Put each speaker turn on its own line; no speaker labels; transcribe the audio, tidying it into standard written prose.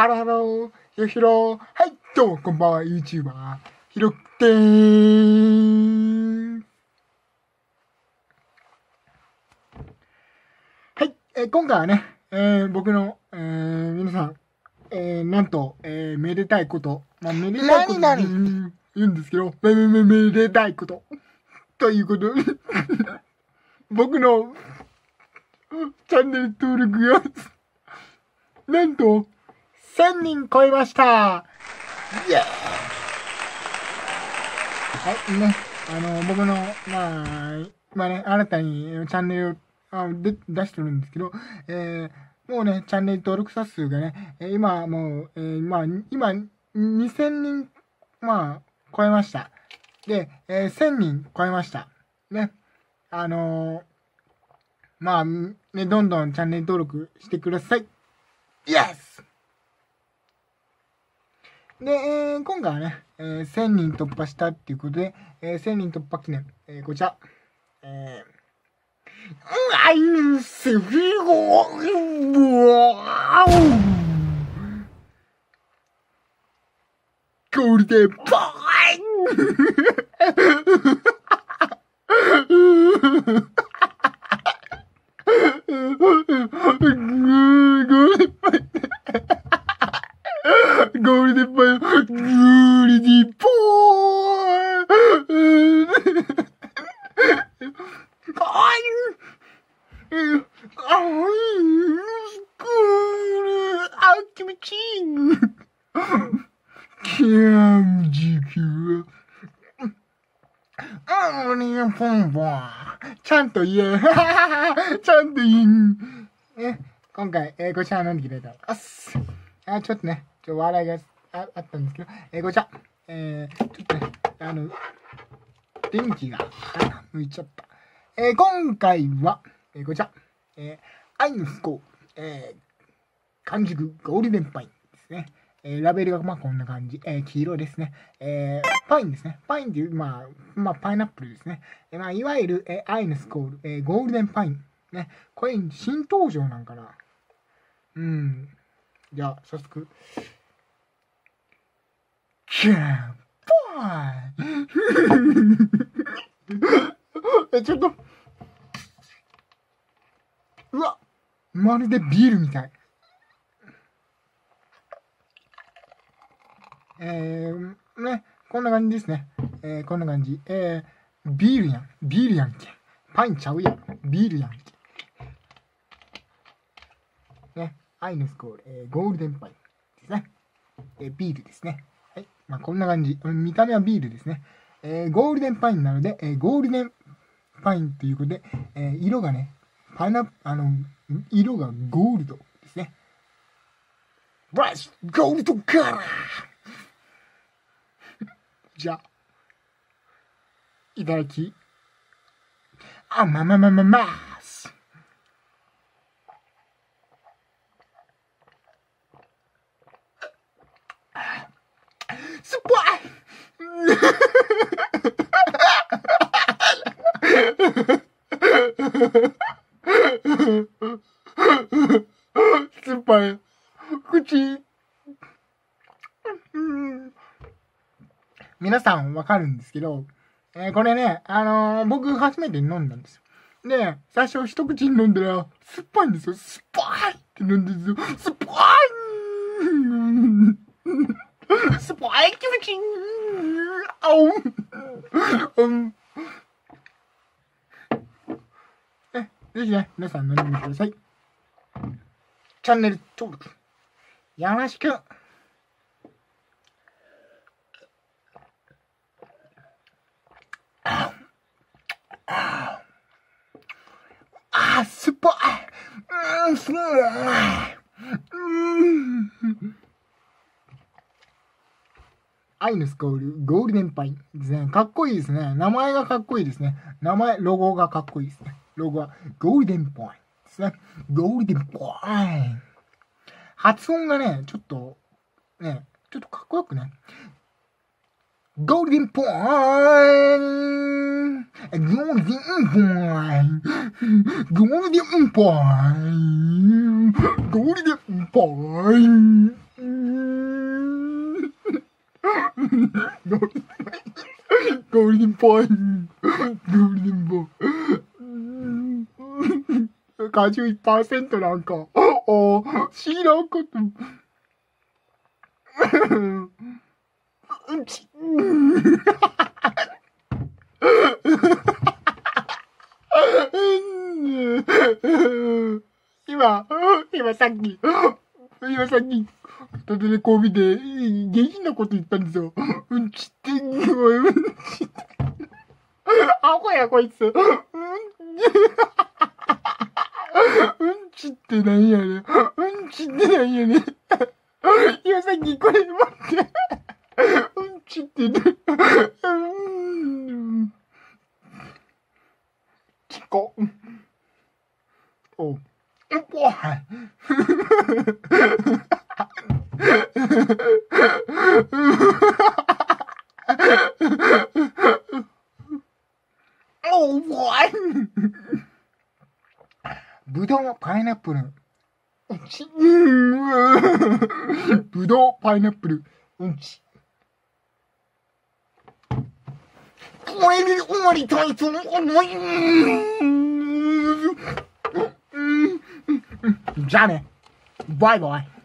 ハローハロー、ひろひろ。はい、どうもこんばんは、YouTuber、ひろでーす。はい、今回はね、僕の、皆さん、なんと、めでたいこと、めでたいことって言うんですけど、めでたいこと。ということで、僕のチャンネル登録が、なんと、1000人超えました。イエーイ。はい、ね、僕の、ね、新たにチャンネルを出してるんですけど、もうね、チャンネル登録者数がね、今もう、今、2000人、超えました。で、1000人超えました。ね、ね、どんどんチャンネル登録してください。イエスで、今回はね、1000人突破したっていうことで、1000人突破記念、こちら、アイスフィゴゴールデンボールデンボーイゴールデンボーイゴールデンボ気持ちいい99ちゃんと言えちゃんと言え今回、こちら飲んできたいと思います。ちょっとね、笑いがあったんですけど、こちら、ちょっとね、電気が、抜いちゃった。今回は、こちら、アイヌスコー、完熟ゴールデンパインですね。ラベルがこんな感じ。黄色ですね。パインですね。パインっていう、パイナップルですね。いわゆる、アイヌスコール、ゴールデンパイン。ね。これ、新登場なんかな。じゃあ、早速。キャンパイちょっと。うわまるでビールみたい。ね、こんな感じですね。こんな感じ。ビールやんけ。パインちゃうやん。ビールやんけ。ね、アイヌスコール、ゴールデンパインですね。ビールですね。はい。こんな感じ。見た目はビールですね。ゴールデンパインなので、ゴールデンパインということで、色がね、色がゴールドですね。ブラッシュゴールドカラーじゃあ、いただき、ます。酸っぱい酸っぱい。口。皆さんわかるんですけど、これね、僕初めて飲んだんですよ。で、最初一口飲んだら、酸っぱいんですよ。酸っぱいって飲んでるんですよ。酸っぱい酸っぱい気持ちいいぜひね、皆さん飲んでみてください。チャンネル登録、よろしく。酸っぱい。すごい。アイヌスコール、ゴールデンパインですね。かっこいいですね。名前がかっこいいですね。ロゴがかっこいいですね。ロゴはゴールデンパインですね。ゴールデンパイン。発音がね、ちょっとかっこよくね。ゴールデンパインゴールデンパインゴールデンパインゴールデンパインゴールデンポイント。ゴールデンポイント。51% なんか。知らんこと。今さっき、片手でこう見て、下品なこと言ったんですよ。うんちって、うんちって。アホやこいつ。うんちってなんやねん。うんちってなんやねん。今さっきこれ待って。うんちってね。チコ。おう。はい。おわい。ぶどう、パイナップル。ぶどう、パイナップル。うんち。おいで、終わりたいと思い。じゃあね。バイバイ。